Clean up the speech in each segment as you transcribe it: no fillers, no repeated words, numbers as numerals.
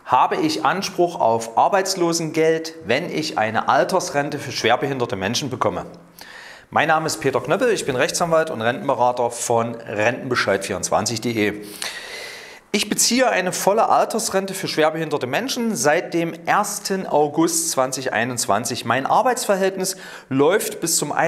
Habe ich Anspruch auf Arbeitslosengeld, wenn ich eine Altersrente für schwerbehinderte Menschen bekomme? Mein Name ist Peter Knöppel, ich bin Rechtsanwalt und Rentenberater von Rentenbescheid24.de. Ich beziehe eine volle Altersrente für schwerbehinderte Menschen seit dem 1. August 2021. Mein Arbeitsverhältnis läuft bis zum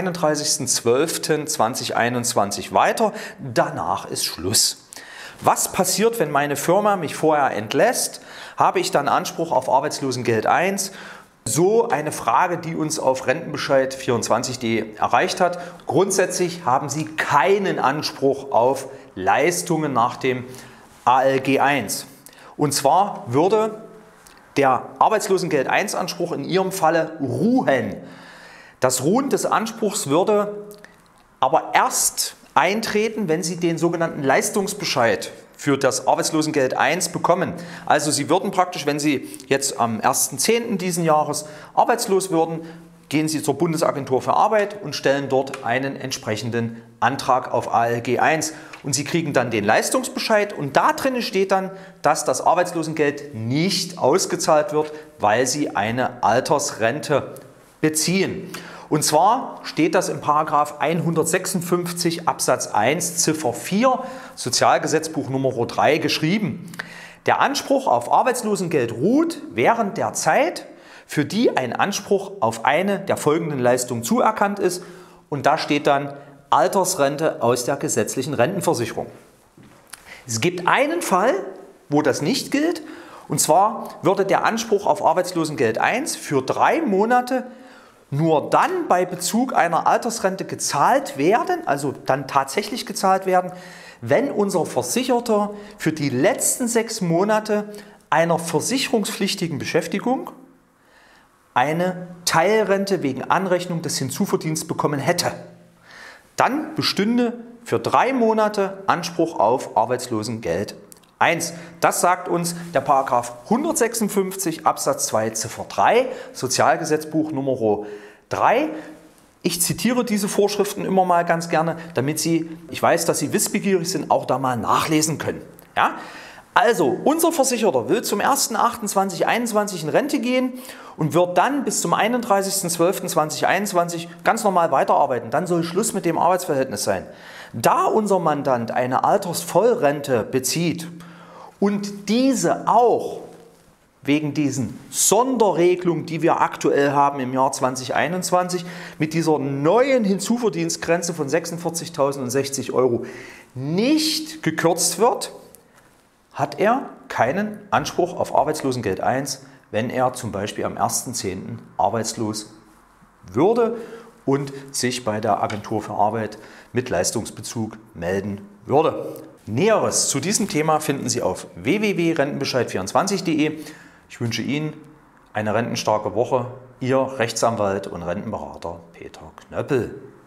31.12.2021 weiter. Danach ist Schluss. Was passiert, wenn meine Firma mich vorher entlässt? Habe ich dann Anspruch auf Arbeitslosengeld 1? So eine Frage, die uns auf Rentenbescheid24.de erreicht hat. Grundsätzlich haben Sie keinen Anspruch auf Leistungen nach dem ALG 1. Und zwar würde der Arbeitslosengeld 1 Anspruch in Ihrem Falle ruhen. Das Ruhen des Anspruchs würde aber erst eintreten, wenn Sie den sogenannten Leistungsbescheid für das Arbeitslosengeld 1 bekommen. Also Sie würden praktisch, wenn Sie jetzt am 1.10. diesen Jahres arbeitslos würden, gehen Sie zur Bundesagentur für Arbeit und stellen dort einen entsprechenden Antrag auf ALG 1. Und Sie kriegen dann den Leistungsbescheid und da drin steht dann, dass das Arbeitslosengeld nicht ausgezahlt wird, weil Sie eine Altersrente beziehen. Und zwar steht das im § 156 Absatz 1 Ziffer 4 Sozialgesetzbuch Nummer 3 geschrieben. Der Anspruch auf Arbeitslosengeld ruht während der Zeit, für die ein Anspruch auf eine der folgenden Leistungen zuerkannt ist. Und da steht dann Altersrente aus der gesetzlichen Rentenversicherung. Es gibt einen Fall, wo das nicht gilt. Und zwar würde der Anspruch auf Arbeitslosengeld 1 für 3 Monate nur dann bei Bezug einer Altersrente gezahlt werden, also dann tatsächlich gezahlt werden, wenn unser Versicherter für die letzten 6 Monate einer versicherungspflichtigen Beschäftigung eine Teilrente wegen Anrechnung des Hinzuverdienstes bekommen hätte. Dann bestünde für 3 Monate Anspruch auf Arbeitslosengeld 1. Das sagt uns der § 156 Absatz 2 Ziffer 3 Sozialgesetzbuch Nummer 3. Ich zitiere diese Vorschriften immer mal ganz gerne, damit Sie, ich weiß, dass Sie wissbegierig sind, auch da mal nachlesen können. Ja? Also, unser Versicherter will zum 1.8.2021 in Rente gehen und wird dann bis zum 31.12.2021 ganz normal weiterarbeiten. Dann soll Schluss mit dem Arbeitsverhältnis sein. Da unser Mandant eine Altersvollrente bezieht und diese auch wegen diesen Sonderregelungen, die wir aktuell haben im Jahr 2021, mit dieser neuen Hinzuverdienstgrenze von 46.060 € nicht gekürzt wird, hat er keinen Anspruch auf Arbeitslosengeld 1, wenn er zum Beispiel am 1.10. arbeitslos würde und sich bei der Agentur für Arbeit mit Leistungsbezug melden würde. Näheres zu diesem Thema finden Sie auf www.rentenbescheid24.de. Ich wünsche Ihnen eine rentenstarke Woche. Ihr Rechtsanwalt und Rentenberater Peter Knöppel.